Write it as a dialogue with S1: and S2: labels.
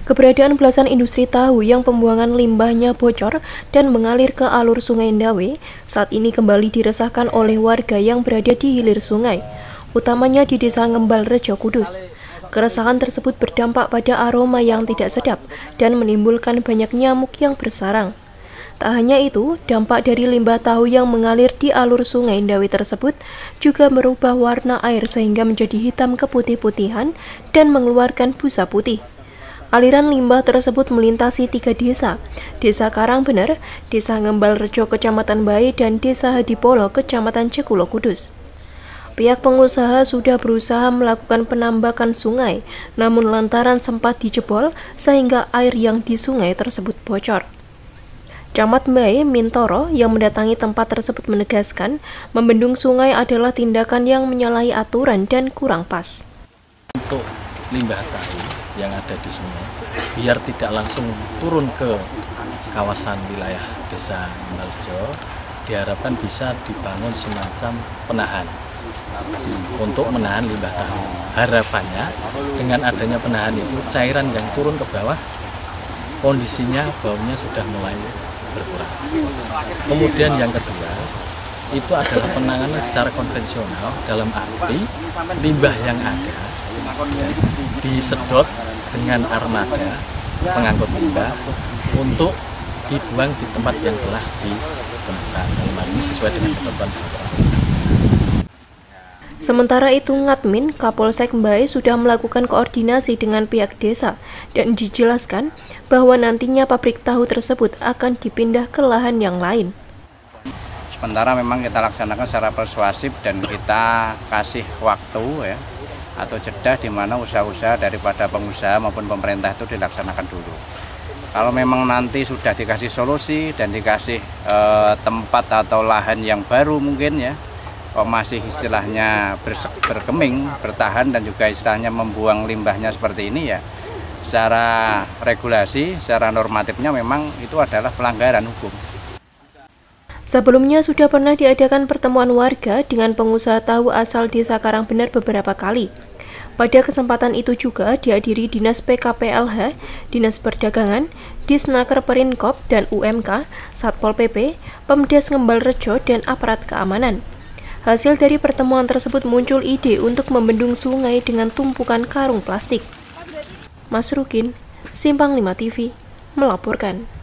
S1: Keberadaan belasan industri tahu yang pembuangan limbahnya bocor dan mengalir ke alur Sungai Ndawe saat ini kembali diresahkan oleh warga yang berada di hilir sungai, utamanya di Desa Ngembal Rejo Kudus. Keresahan tersebut berdampak pada aroma yang tidak sedap dan menimbulkan banyak nyamuk yang bersarang. Tak hanya itu, dampak dari limbah tahu yang mengalir di alur Sungai Ndawe tersebut juga merubah warna air sehingga menjadi hitam keputih-putihan dan mengeluarkan busa putih. Aliran limbah tersebut melintasi 3 desa, Desa Karangbener, Desa Ngembal Rejo Kecamatan Bae, dan Desa Hadipolo Kecamatan Cekulo Kudus. Pihak pengusaha sudah berusaha melakukan penambakan sungai, namun lantaran sempat dijebol sehingga air yang di sungai tersebut bocor. Camat Bae Mintoro yang mendatangi tempat tersebut menegaskan, membendung sungai adalah tindakan yang menyalahi aturan dan kurang pas.
S2: Untuk limbah tahu yang ada di sungai, biar tidak langsung turun ke kawasan wilayah Desa Ngembal Rejo, diharapkan bisa dibangun semacam penahan untuk menahan limbah tahu. Harapannya dengan adanya penahan itu, cairan yang turun ke bawah, kondisinya baunya sudah mulai berkurang. Kemudian yang kedua, itu adalah penanganan secara konvensional, dalam arti limbah yang ada disedot dengan armada pengangkut limbah untuk dibuang di tempat yang telah ditentukan. Ini sesuai dengan ketentuan.
S1: Sementara itu, Ngadmin Kapolsek Bae sudah melakukan koordinasi dengan pihak desa dan dijelaskan bahwa nantinya pabrik tahu tersebut akan dipindah ke lahan yang lain.
S3: Sementara memang kita laksanakan secara persuasif dan kita kasih waktu atau jeda di mana usaha-usaha daripada pengusaha maupun pemerintah itu dilaksanakan dulu. Kalau memang nanti sudah dikasih solusi dan dikasih tempat atau lahan yang baru mungkin kok masih istilahnya berkeming, bertahan dan juga istilahnya membuang limbahnya seperti ini secara regulasi, secara normatifnya memang itu adalah pelanggaran hukum.
S1: Sebelumnya sudah pernah diadakan pertemuan warga dengan pengusaha tahu asal Desa Karangbener beberapa kali. Pada kesempatan itu juga dihadiri Dinas PKPLH, Dinas Perdagangan, Disnaker Perinkop dan UMK, Satpol PP, Pemdes Ngembal Rejo dan aparat keamanan. Hasil dari pertemuan tersebut muncul ide untuk membendung sungai dengan tumpukan karung plastik. Mas Rukin, Simpang 5 TV, melaporkan.